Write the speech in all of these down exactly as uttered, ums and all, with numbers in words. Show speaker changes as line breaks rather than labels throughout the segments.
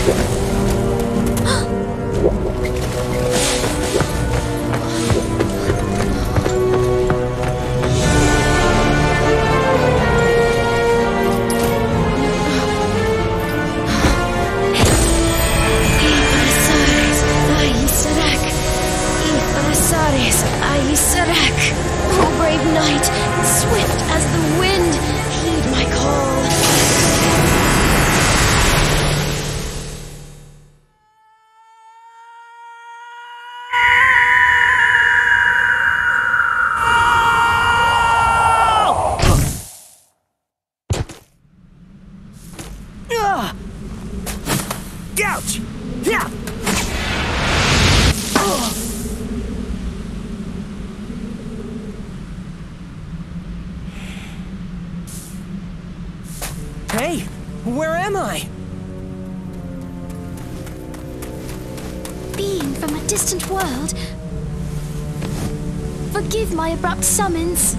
Ouch! Yeah! Hey, where am I?
Being from a distant world. Forgive my abrupt summons.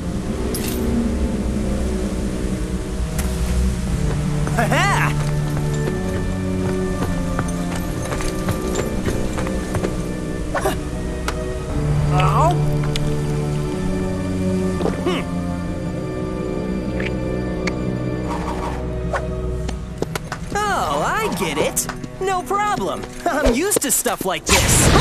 Ha-ha! Oh? Hmm. Oh, I get it. No problem. I'm used to stuff like this.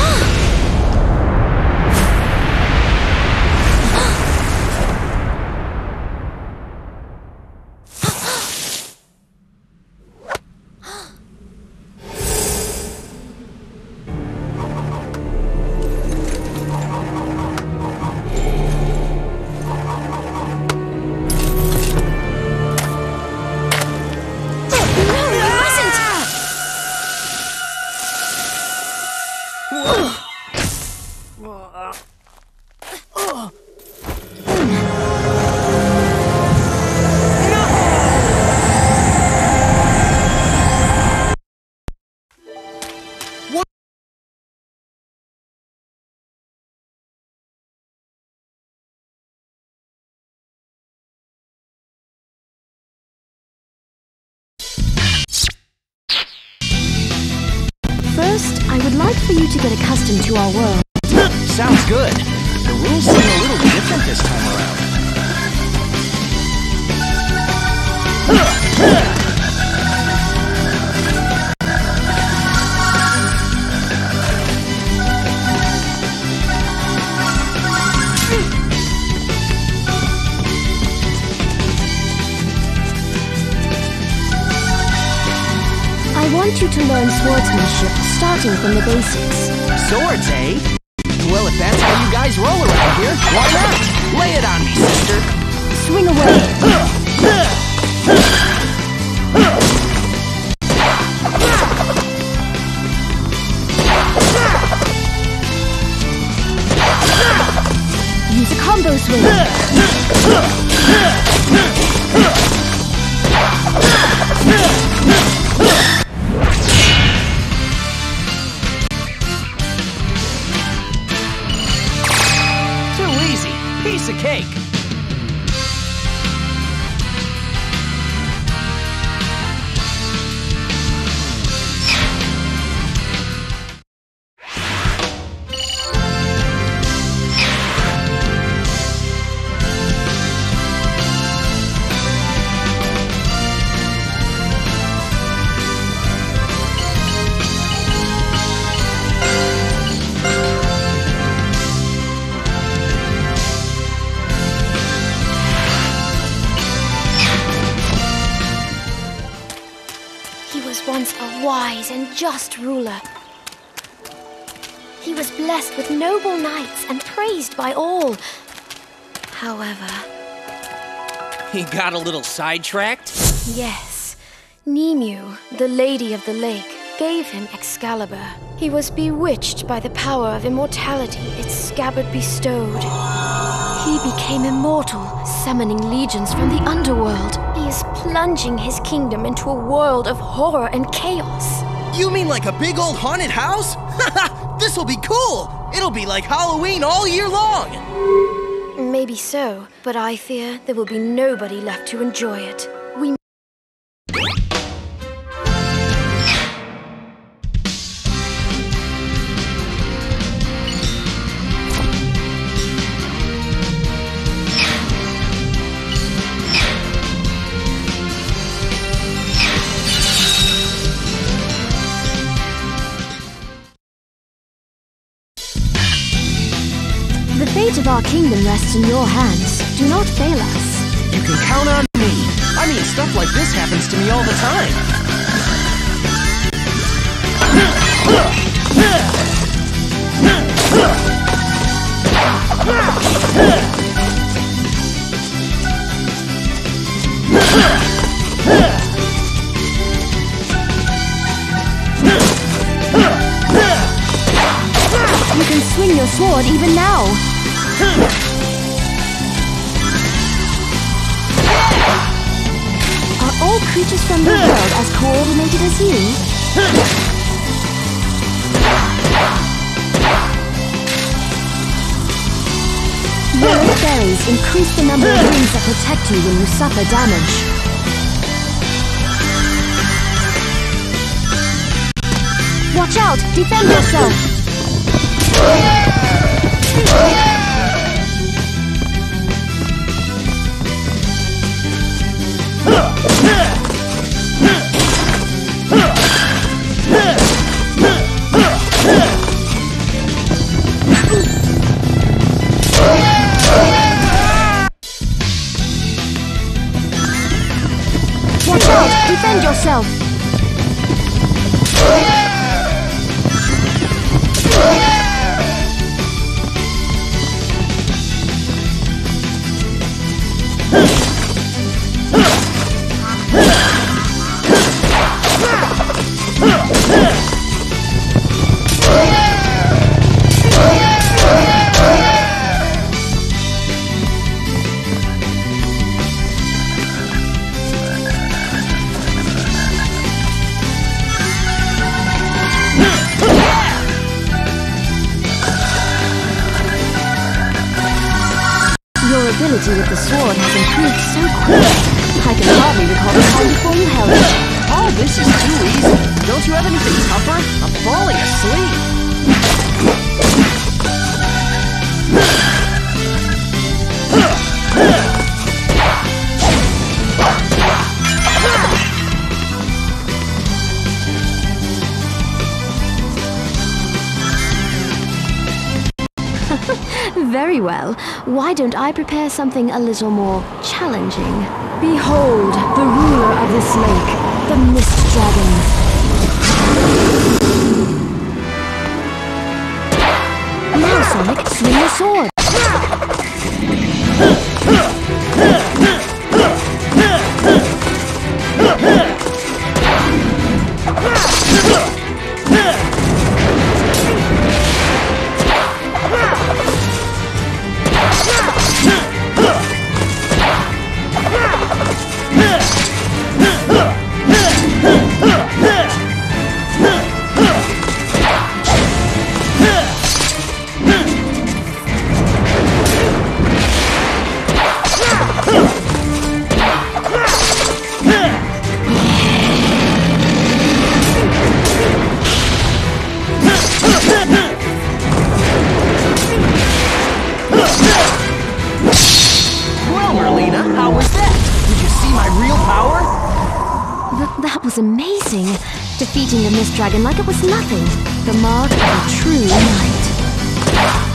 First, I would like for you to get accustomed to our world.
Sounds good. The rules seem a little different this time around.
I want you to learn swordsmanship, starting from the basics.
Swords, eh? Well, if that's how you guys roll around here, why not? Lay it on me, sister.
Swing away. Use a combo swing.
Piece of cake.
Once a wise and just ruler. He was blessed with noble knights and praised by all. However...
He got a little sidetracked?
Yes. Nimue, the Lady of the Lake, gave him Excalibur. He was bewitched by the power of immortality its scabbard bestowed. He became immortal, summoning legions from the underworld. He is plunging his kingdom into a world of horror and chaos.
You mean like a big old haunted house? Haha! This'll be cool! It'll be like Halloween all year long!
Maybe so, but I fear there will be nobody left to enjoy it. We... our kingdom rests in your hands. Do not fail us.
You can count on me. I mean, stuff like this happens to me all the time.
You can swing your sword even now. Are all creatures from the world as coordinated as you? Yellow berries increase the number of rings that protect you when you suffer damage. Watch out! Defend yourself! Watch out! Defend yourself! Your ability with the sword has improved so quick. I can hardly recall the time before you held it.
Oh, this is too easy. Don't you have anything tougher? I'm falling asleep.
Very well. Why don't I prepare something a little more challenging? Behold, the ruler of this lake, the Mist Dragon. Now, Sonic, swing your sword. That was amazing! Defeating the Mist Dragon like it was nothing. The mark of a true knight.